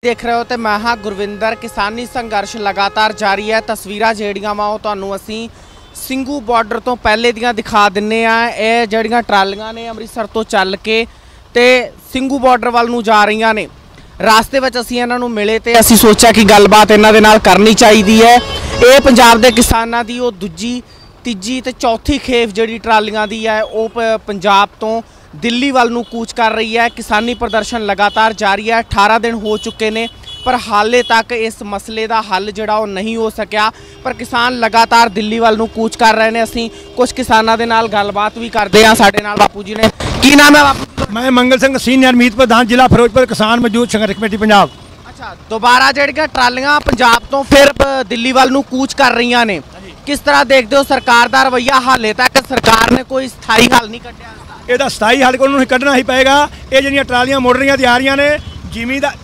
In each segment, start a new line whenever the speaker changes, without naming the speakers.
देख रहे हो तो मैं हाँ गुरविंदर। किसानी संघर्ष लगातार जारी है। तस्वीरां ਜਿਹੜੀਆਂ ਵਾ ਉਹ ਤੁਹਾਨੂੰ ਅਸੀਂ ਸਿੰਘੂ ਬਾਰਡਰ ਤੋਂ ਪਹਿਲੇ ਦੀਆਂ ਦਿਖਾ ਦਿੰਨੇ ਆ। ਇਹ ਜਿਹੜੀਆਂ ਟਰਾਲੀਆਂ ਨੇ ਅੰਮ੍ਰਿਤਸਰ ਤੋਂ ਚੱਲ ਕੇ ਤੇ ਸਿੰਘੂ ਬਾਰਡਰ ਵੱਲ ਨੂੰ ਜਾ ਰਹੀਆਂ ਨੇ। ਰਾਸਤੇ ਵਿੱਚ ਅਸੀਂ ਇਹਨਾਂ ਨੂੰ ਮਿਲੇ ਤੇ ਅਸੀਂ ਸੋਚਿਆ ਕਿ ਗੱਲਬਾਤ ਇਹਨਾਂ ਦੇ ਨਾਲ ਕਰਨੀ ਚਾਹੀਦੀ ਹੈ। ਇਹ ਪੰਜਾਬ ਦੇ ਕਿਸਾਨਾਂ ਦੀ ਉਹ ਦੂਜੀ ਤੀਜੀ ਤੇ ਚੌਥੀ ਖੇਪ ਜਿਹੜੀ ਟਰਾਲੀਆਂ ਦੀ ਹੈ ਉਹ ਪੰਜਾਬ ਤੋਂ दिल्ली वाल नूं कूच कर रही है। किसानी प्रदर्शन लगातार जारी है। 18 दिन हो चुके ने पर हाले तक इस मसले का हल जिहड़ा वो नहीं हो सकिया। पर किसान लगातार दिल्ली वाल नूं कूच कर रहे हैं। असीं कुछ किसानों के नाल गलबात भी करते हैं। साडे नाल बापू जी ने, की नाम है बापू?
मैं मंगल सिंह सीनियर मीत प्रधान जिला फिरोजपुर किसान मजदूर संघर्ष कमेटी पंजाब।
अच्छा, दोबारा जिहड़ियां ट्रालियां पंजाब तो फिर दिल्ली वाल नूं कूच कर रही ने, किस तरह देखते हो सरकार का रवैया? हाले तक सरकार ने कोई स्थाई हल नहीं कढ़िया।
ਇਹਦਾ ਸਥਾਈ ਹੱਲ ਉਹਨੂੰ ਕੱਢਣਾ ਹੀ ਪਏਗਾ। ਇਹ ਜਿਹੜੀਆਂ ਟਰਾਲੀਆਂ ਮੁੜ ਰਹੀਆਂ ਤੇ ਆ ਰਹੀਆਂ ਨੇ, ਜ਼ਿਮੀਂਦਾਰ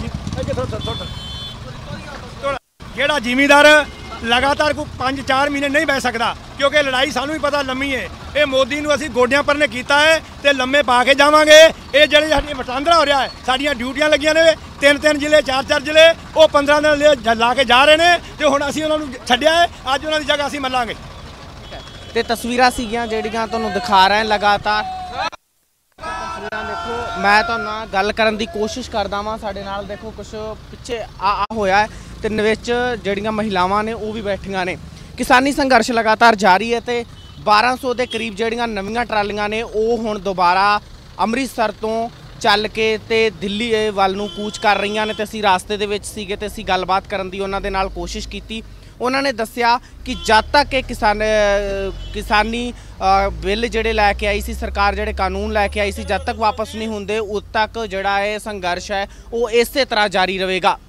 ਜਿਹੜਾ ਜ਼ਿਮੀਂਦਾਰ ਲਗਾਤਾਰ ਕੋਈ 5-4 ਮਹੀਨੇ ਨਹੀਂ ਬਹਿ ਸਕਦਾ, ਕਿਉਂਕਿ ਲੜਾਈ ਸਾਨੂੰ ਵੀ ਪਤਾ ਲੰਮੀ ਹੈ। ਇਹ ਮੋਦੀ ਨੂੰ ਅਸੀਂ ਗੋਡਿਆਂ ਪਰ ਨੇ ਕੀਤਾ ਹੈ ਤੇ ਲੰਮੇ ਪਾ ਕੇ ਜਾਵਾਂਗੇ। ਇਹ ਜਿਹੜੇ ਸਾਡੀਆਂ ਵਟਾਂਦਰਾ ਹੋ ਰਿਹਾ ਹੈ, ਸਾਡੀਆਂ ਡਿਊਟੀਆਂ ਲੱਗੀਆਂ ਨੇ 3-3 ਜ਼ਿਲ੍ਹੇ 4-4 ਜ਼ਿਲ੍ਹੇ, ਉਹ 15 ਦਿਨ ਲਾ ਕੇ ਜਾ ਰਹੇ ਨੇ ਤੇ ਹੁਣ ਅਸੀਂ ਉਹਨਾਂ ਨੂੰ ਛੱਡਿਆ ਹੈ। ਅੱਜ ਉਹਨਾਂ ਦੀ ਜਗ੍ਹਾ ਅਸੀਂ ਮੱਲਾਂਗੇ।
ਤੇ ਤਸਵੀਰਾਂ ਸੀਗੀਆਂ ਜਿਹੜੀਆਂ ਤੁਹਾਨੂੰ ਦਿਖਾ ਰਹੇ ਲਗਾਤਾਰ। ਤਸਵੀਰਾਂ ਦੇਖੋ, ਮੈਂ ਤੁਹਾਨੂੰ ਨਾਲ ਗੱਲ ਕਰਨ ਦੀ ਕੋਸ਼ਿਸ਼ ਕਰਦਾ ਵਾਂ। ਸਾਡੇ ਨਾਲ ਦੇਖੋ ਕੁਛ ਪਿੱਛੇ ਆ ਹੋਇਆ ਤੇ ਵਿੱਚ ਜਿਹੜੀਆਂ ਮਹਿਲਾਵਾਂ ਨੇ ਉਹ ਵੀ ਬੈਠੀਆਂ ਨੇ। ਕਿਸਾਨੀ ਸੰਘਰਸ਼ ਲਗਾਤਾਰ ਜਾਰੀ ਹੈ ਤੇ 1200 ਦੇ ਕਰੀਬ ਜਿਹੜੀਆਂ ਨਵੀਆਂ ਟਰਾਲੀਆਂ ਨੇ ਉਹ ਹੁਣ ਦੁਬਾਰਾ ਅੰਮ੍ਰਿਤਸਰ ਤੋਂ ਚੱਲ ਕੇ ਤੇ ਦਿੱਲੀ ਵੱਲ ਨੂੰ ਕੂਚ ਕਰ ਰਹੀਆਂ ਨੇ। ਤੇ ਅਸੀਂ ਰਾਸਤੇ ਦੇ ਵਿੱਚ ਸੀਗੇ ਤੇ ਅਸੀਂ ਗੱਲਬਾਤ ਕਰਨ ਦੀ ਉਹਨਾਂ ਦੇ ਨਾਲ ਕੋਸ਼ਿਸ਼ ਕੀਤੀ। उन्होंने दसिया कि जब तक किसानी बिल जोड़े लैके आई सी सरकार, जोड़े कानून लैके आई सी, जब तक वापस नहीं होंगे उद तक जोड़ा है संघर्ष है वो इस तरह जारी रहेगा।